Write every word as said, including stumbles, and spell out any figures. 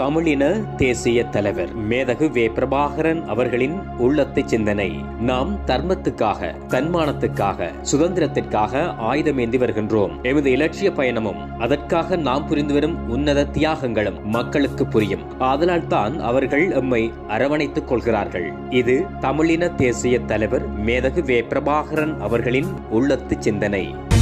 தமிழின தேசிய தலைவர் மேதகு வே பிரபாகரன் அவர்களின் உள்ளத்து சிந்தனை. நாம் தர்மத்துக்காக, தன்மானத்துக்காக, சுதந்திரத்திற்காக ஆயுதமேந்தி வருகின்றோம். எமது இலட்சிய பயணமும் அதற்காக நாம் புரிந்து வரும் உன்னத தியாகங்களும் மக்களுக்கு புரியும். ஆதலால் தான் அவர்கள் எம்மை அரவணைத்துக் கொள்கிறார்கள். இது தமிழின தேசிய தலைவர் மேதகு வே பிரபாகரன் அவர்களின் உள்ளத்து சிந்தனை.